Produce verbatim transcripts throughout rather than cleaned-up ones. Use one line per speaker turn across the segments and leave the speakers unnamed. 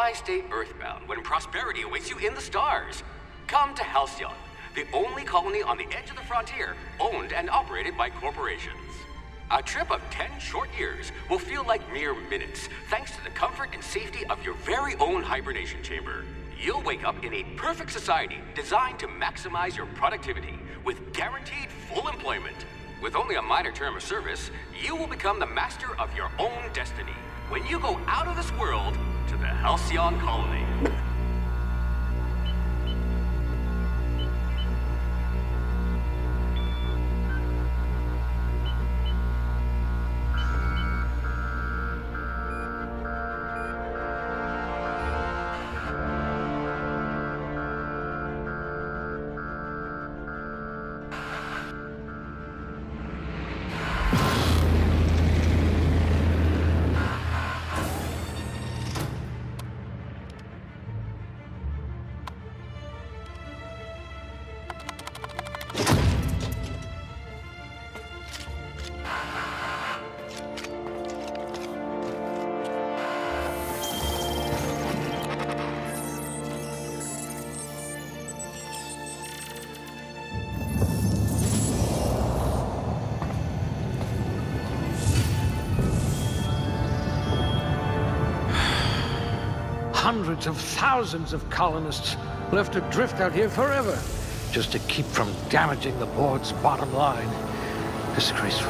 Why stay earthbound when prosperity awaits you in the stars? Come to Halcyon, the only colony on the edge of the frontier, owned and operated by corporations. A trip of ten short years will feel like mere minutes, thanks to the comfort and safety of your very own hibernation chamber. You'll wake up in a perfect society designed to maximize your productivity, with guaranteed full employment. With only a minor term of service, you will become the master of your own destiny when you go out of this world to the Halcyon colony.
Hundreds of thousands of colonists left adrift out here forever, just to keep from damaging the board's bottom line. Disgraceful.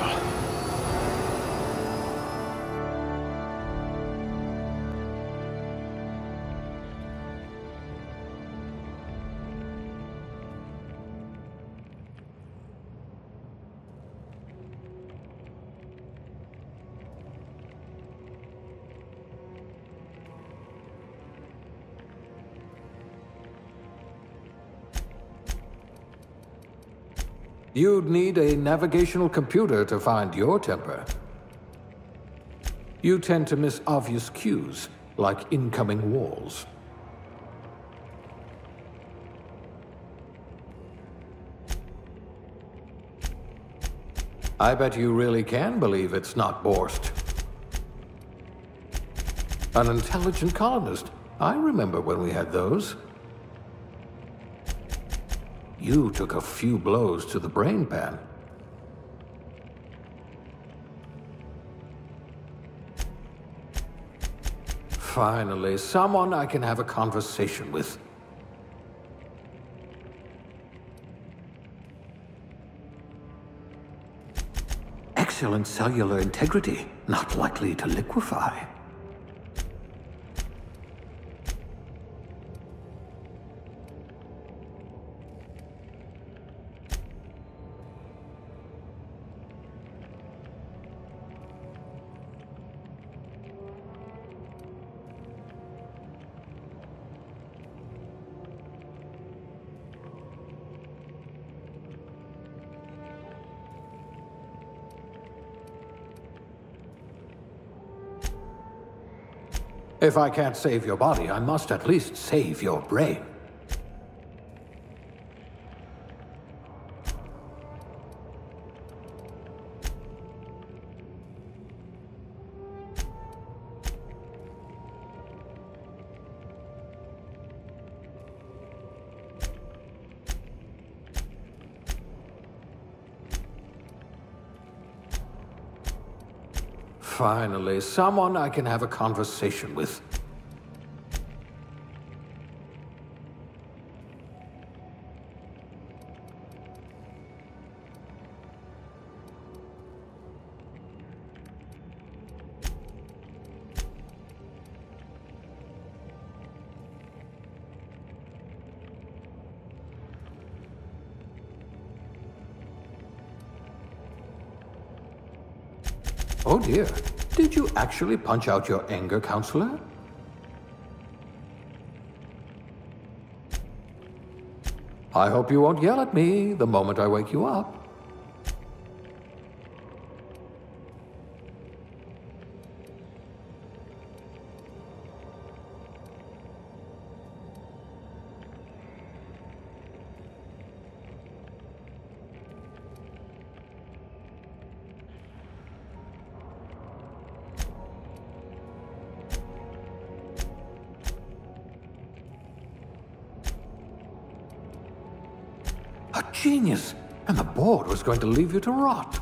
You'd need a navigational computer to find your temper. You tend to miss obvious cues, like incoming walls. I bet you really can believe it's not Borst. An intelligent colonist. I remember when we had those. You took a few blows to the brain pan. Finally, someone I can have a conversation with. Excellent cellular integrity, not likely to liquefy. If I can't save your body, I must at least save your brain. Finally, someone I can have a conversation with. Oh dear. Did you actually punch out your anger counselor? I hope you won't yell at me the moment I wake you up. Genius! And the board was going to leave you to rot.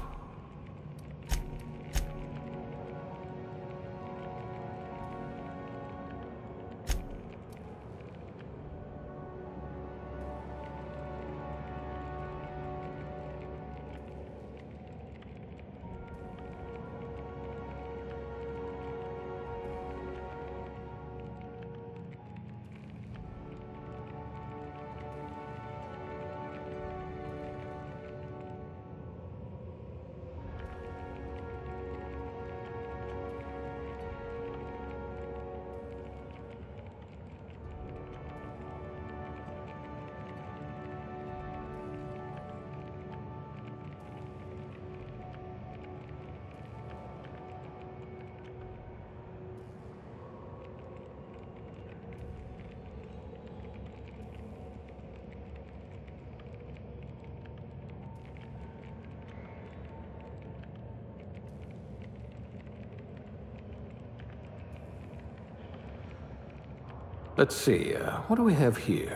Let's see, uh, what do we have here?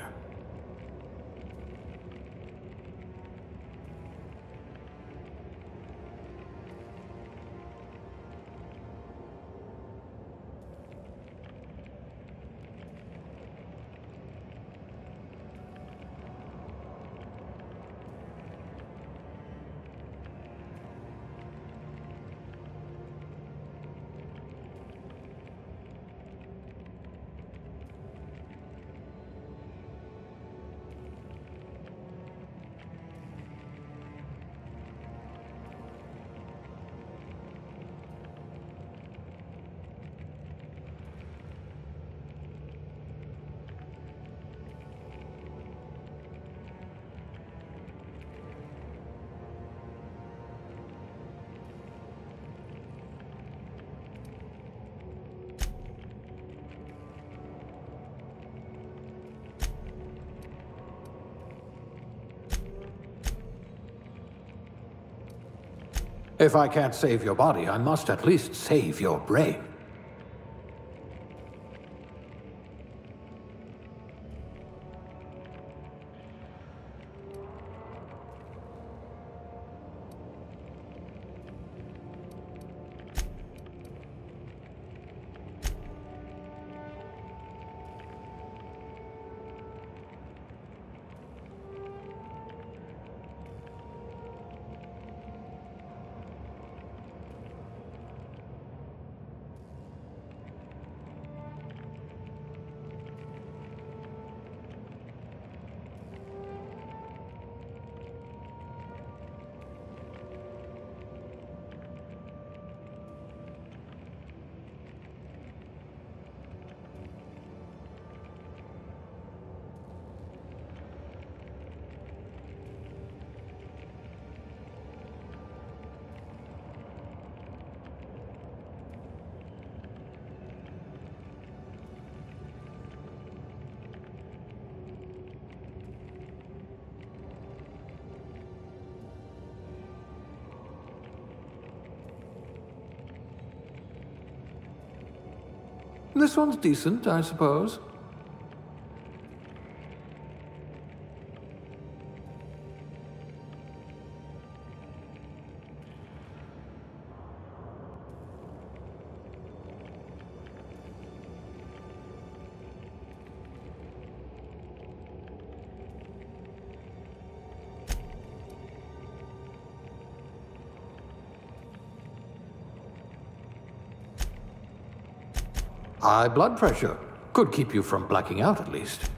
If I can't save your body, I must at least save your brain. This one's decent, I suppose. High blood pressure. Could keep you from blacking out, at least.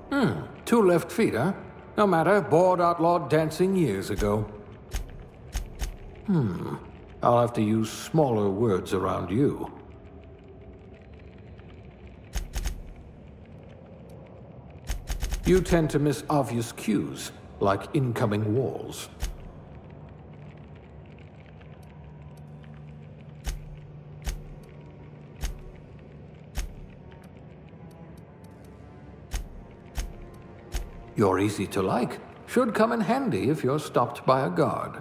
Hmm, two left feet, huh? No matter, bored outlawed dancing years ago. Hmm, I'll have to use smaller words around you. You tend to miss obvious cues, like incoming walls. You're easy to like. Should come in handy if you're stopped by a guard.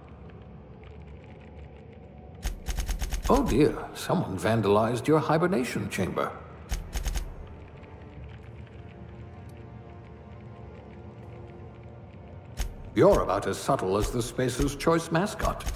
Oh dear, someone vandalized your hibernation chamber. You're about as subtle as the Spacer's Choice mascot.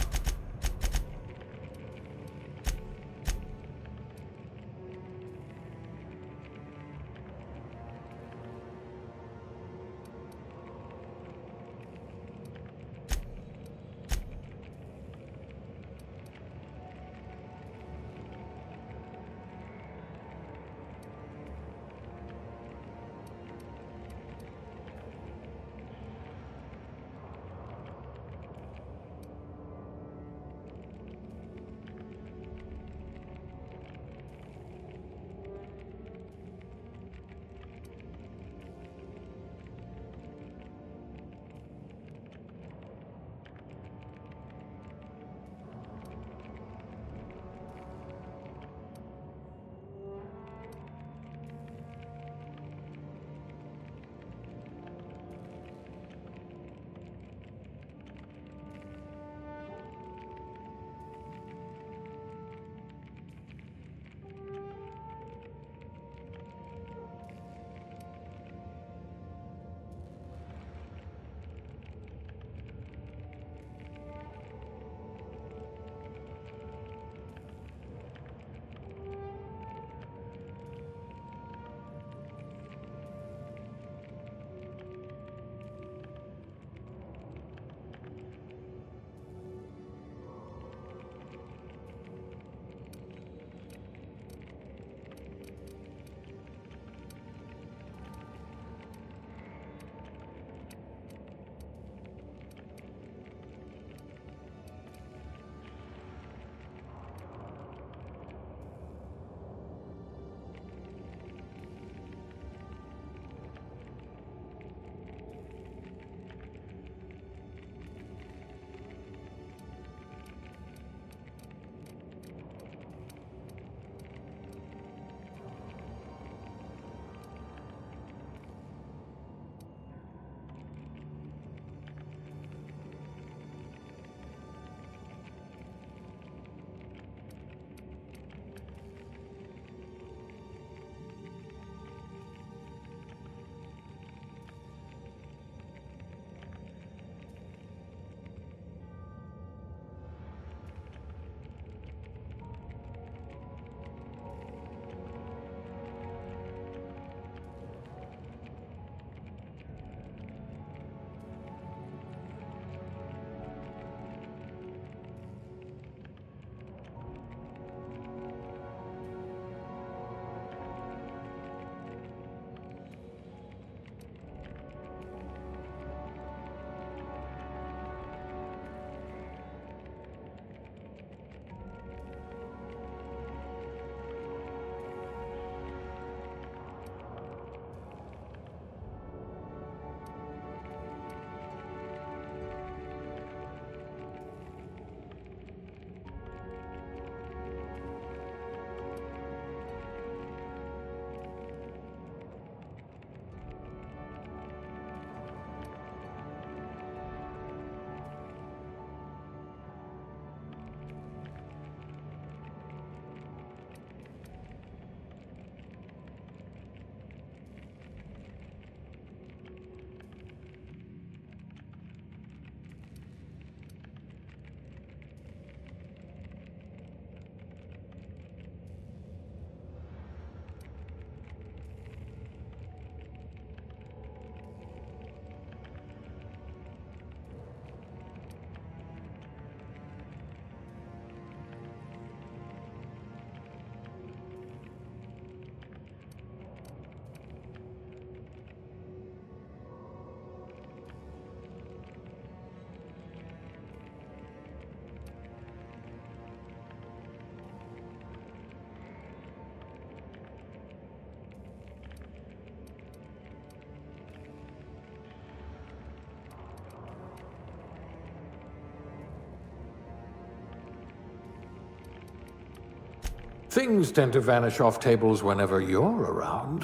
Things tend to vanish off tables whenever you're around.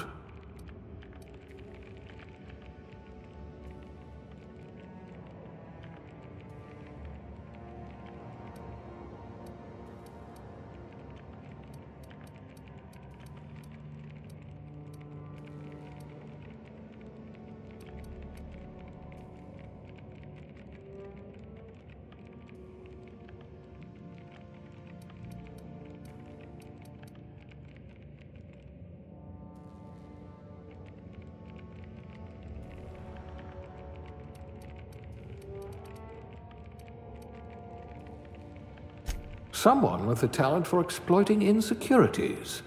Someone with a talent for exploiting insecurities.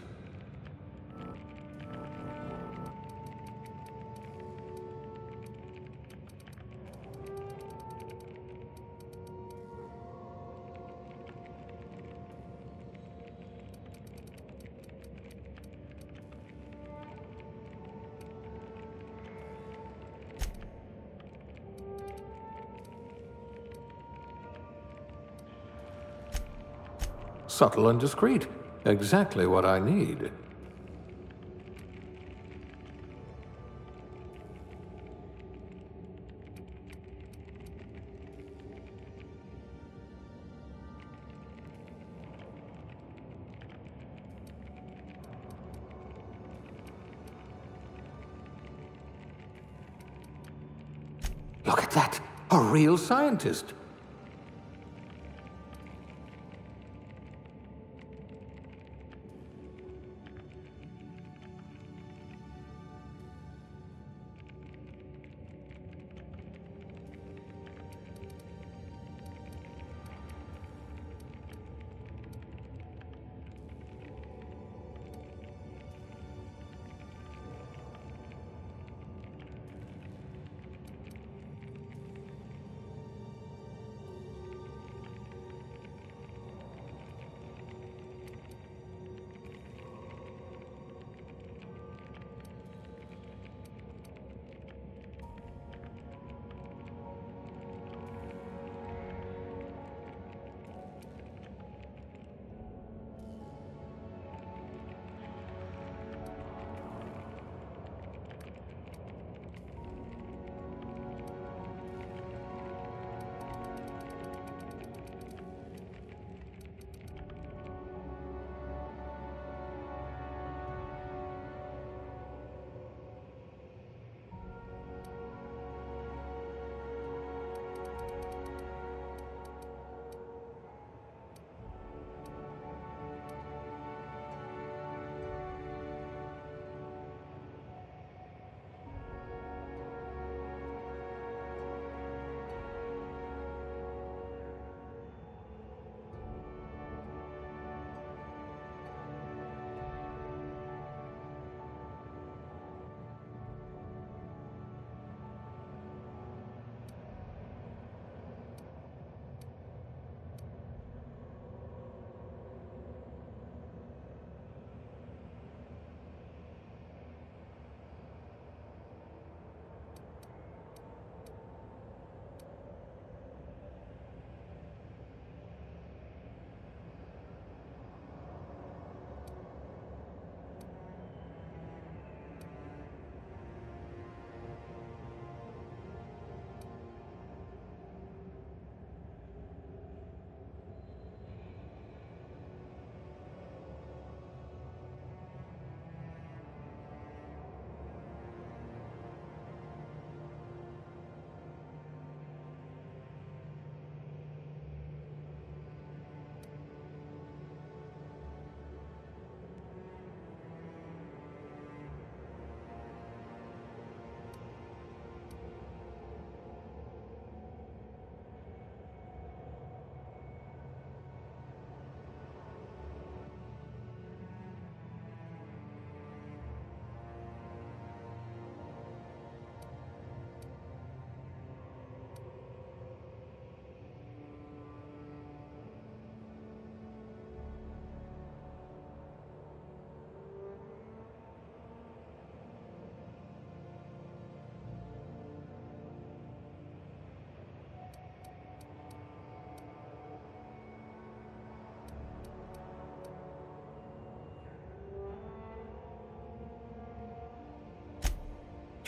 Subtle and discreet. Exactly what I need. Look at that! A real scientist!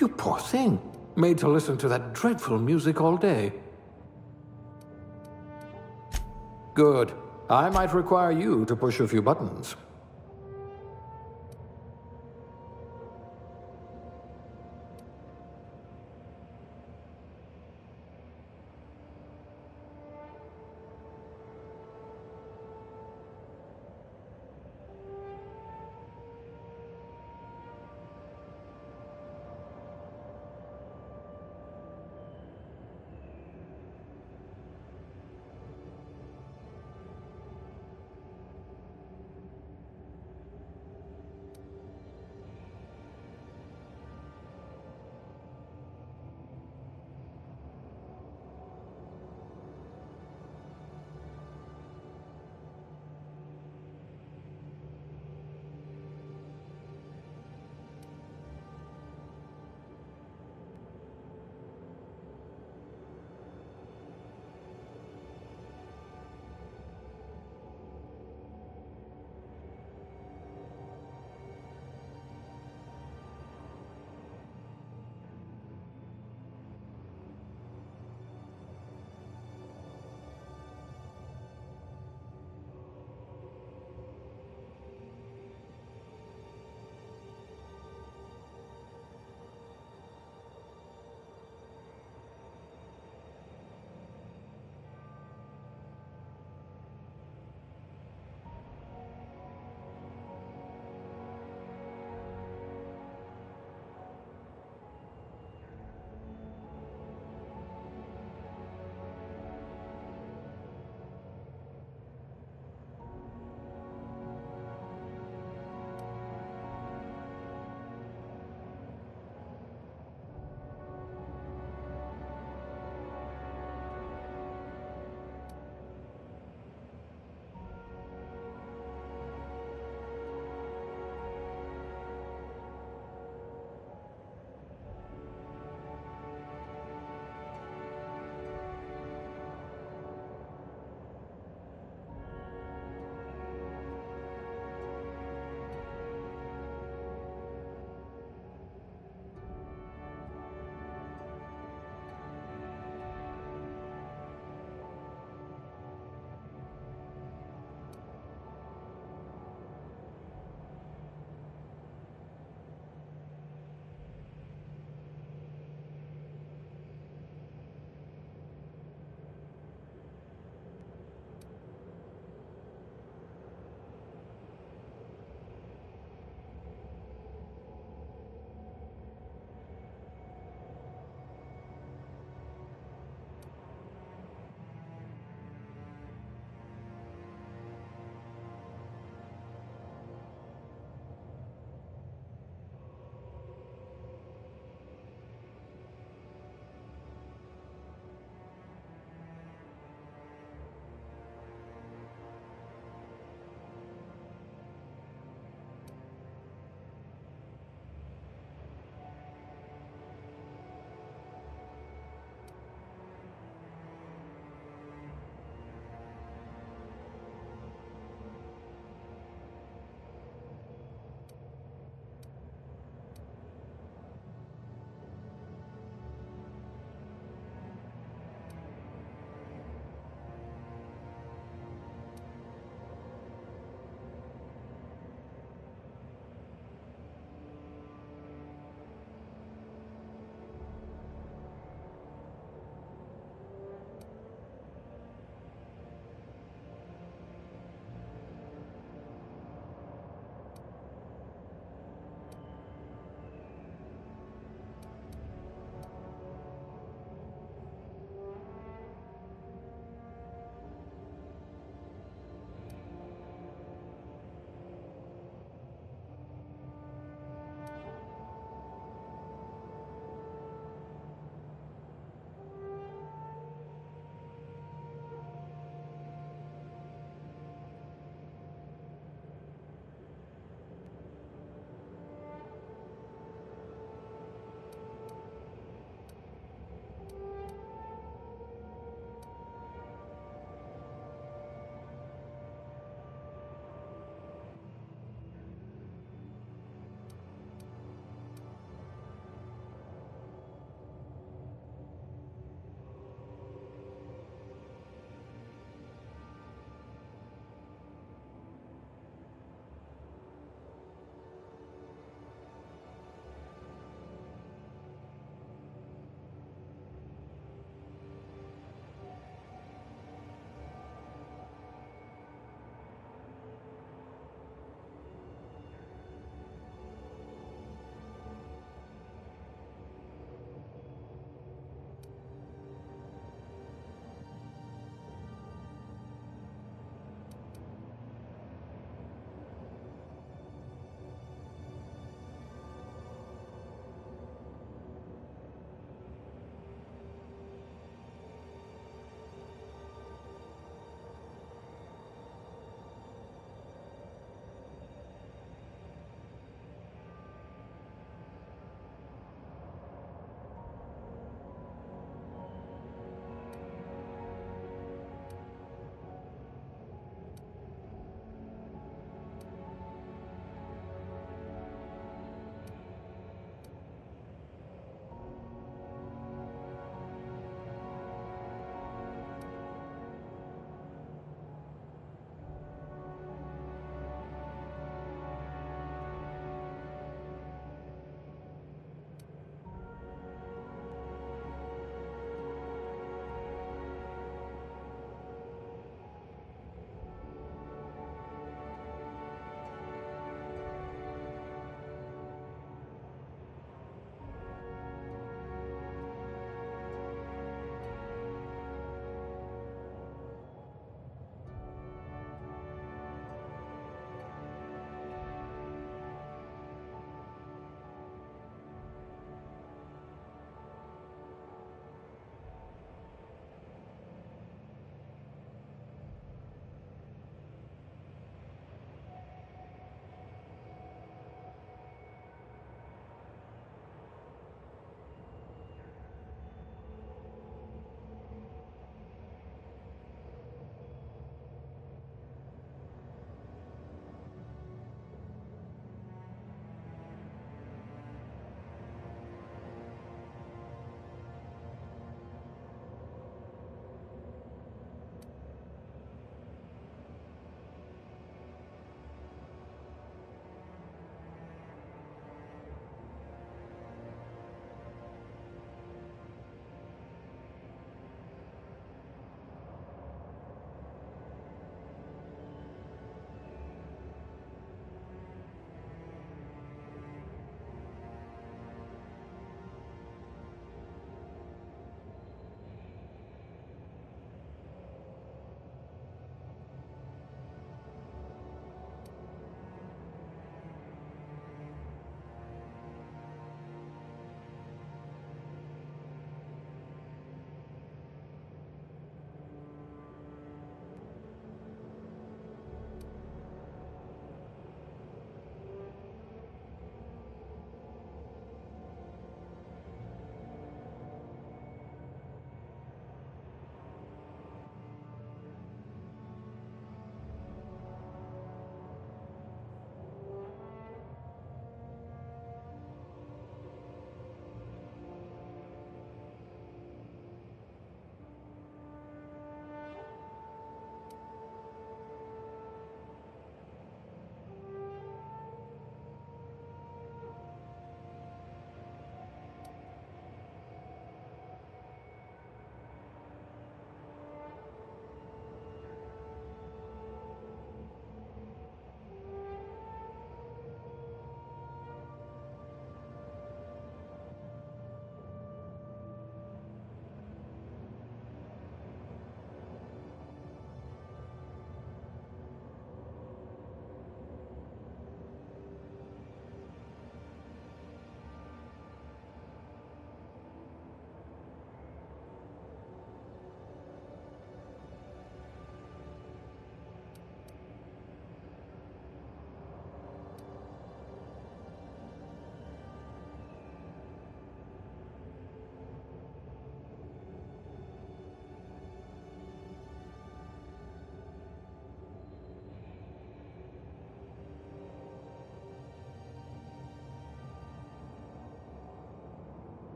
You poor thing. Made to listen to that dreadful music all day. Good. I might require you to push a few buttons.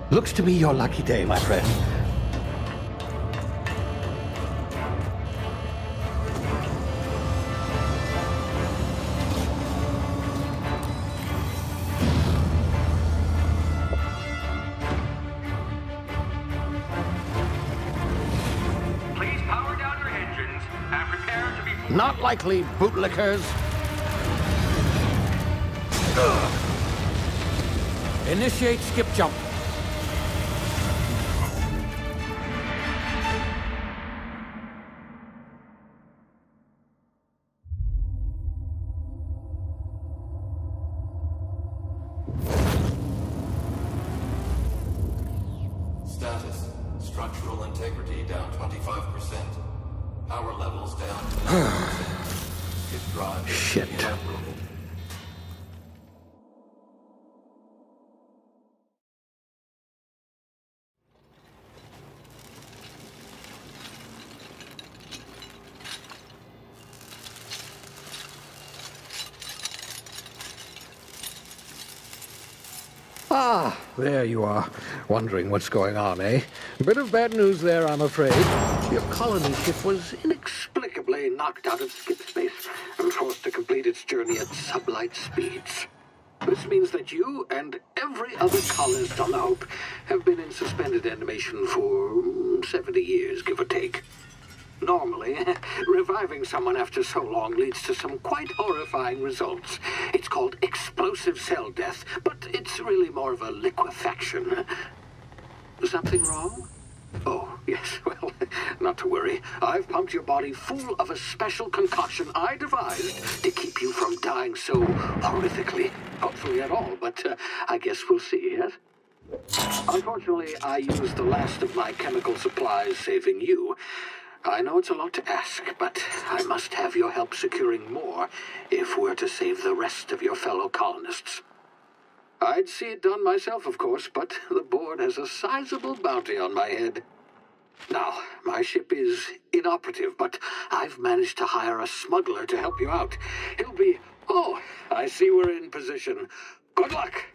Looks to be your lucky day, my friend.
Please power down your engines and prepare to be...
Not likely, bootlickers. Ugh. Initiate skip jump.
Status. Structural integrity down twenty-five percent. Power levels down to ninety percent. Skip drive is
Shit.
inoperable.
Ah, there you are. Wondering what's going on, eh? A bit of bad news there, I'm afraid. Your colony ship was inexplicably knocked out of skip space and forced to complete its journey at sublight speeds. This means that you and every other colonist on the Hope have been in suspended animation for mm, seventy years, give or take. Normally, reviving someone after so long leads to some quite horrifying results. It's called explosive cell death, but it's really more of a liquefaction. Something wrong? Oh, yes, well, not to worry. I've pumped your body full of a special concoction I devised to keep you from dying so horrifically. Hopefully at all, but uh, I guess we'll see, yes? Unfortunately, I used the last of my chemical supplies saving you. I know it's a lot to ask, but I must have your help securing more if we're to save the rest of your fellow colonists. I'd see it done myself, of course, but the board has a sizable bounty on my head. Now, my ship is inoperative, but I've managed to hire a smuggler to help you out. He'll be... Oh, I see we're in position. Good luck!